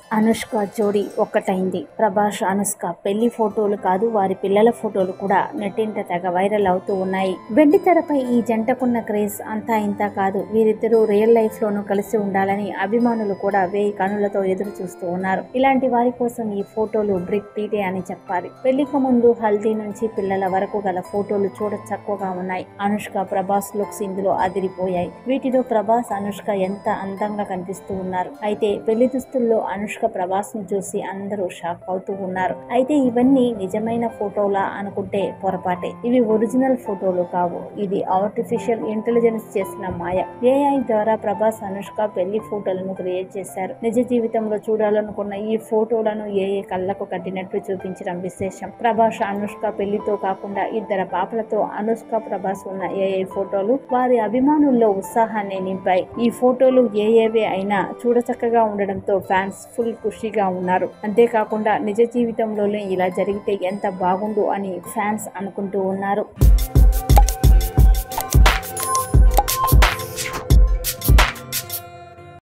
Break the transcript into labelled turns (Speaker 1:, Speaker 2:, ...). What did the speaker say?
Speaker 1: అనుష్క జోడీ ఒక్కటైంది. ప్రభాస్ అనుష్క పెళ్లి ఫోటోలు కాదు, వారి పిల్లల ఫోటోలు కూడా నెట్టింట తెగ వైరల్ అవుతూ ఉన్నాయి. వెండి తెరపై ఈ జంటకున్న క్రేజ్ అంతా ఇంత కాదు. వీరిద్దరూ రియల్ లైఫ్ లోనూ కలిసి ఉండాలని అభిమానులు కూడా వేయి కనులతో ఎదురు చూస్తూ ఉన్నారు. ఇలాంటి వారి కోసం ఈ ఫోటోలు బ్రిక్ టీటే అని చెప్పాలి. పెళ్లికి ముందు హల్దీ నుంచి పిల్లల వరకు గల ఫోటోలు చూడ చక్కగా ఉన్నాయి. అనుష్క ప్రభాస్ లుక్స్ ఇందులో అదిరిపోయాయి. వీటిలో ప్రభాస్ అనుష్క ఎంత అందంగా కనిపిస్తూ ఉన్నారు. అయితే పెళ్లి దుస్తుల్లో అనుష్క ప్రభాస్ ను చూసి అందరూ షాక్ అవుతూ ఉన్నారు. అయితే ఇవన్నీ నిజమైన ఫోటోలా అనుకుంటే పొరపాటే. ఇవి ఒరిజినల్ ఫోటోలు కావు. ఇది ఆర్టిఫిషియల్ ఇంటెలిజెన్స్ చేసిన మాయ. ఏఐ ద్వారా ప్రభాస్ అనుష్క పెళ్లి ఫోటోలను క్రియేట్ చేశారు. నిజ జీవితంలో చూడాలనుకున్న ఈ ఫోటోలను ఏఐ కళ్ళకు కట్టినట్లు చూపించడం విశేషం. ప్రభాస్ అనుష్క పెళ్లితో కాకుండా ఇద్దరు పాపలతో అనుష్క ప్రభాస్ ఉన్న ఏఐ ఫోటోలు వారి అభిమానుల్లో ఉత్సాహాన్ని నింపాయి. ఈ ఫోటోలు ఏఏవే అయినా చూడచక్కగా ఉండడంతో ఫ్యాన్స్ ఫుల్ ఖుషీగా ఉన్నారు. అంతేకాకుండా నిజ జీవితంలోనే ఇలా జరిగితే ఎంత బాగుండు అని ఫ్యాన్స్ అనుకుంటూ ఉన్నారు.